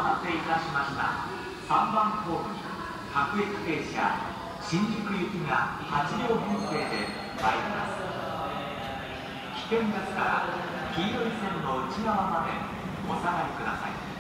待たせいたしました。3番ホームに各駅停車新宿行きが8両編成で参ります。危険ですから黄色い線の内側までお下がりください。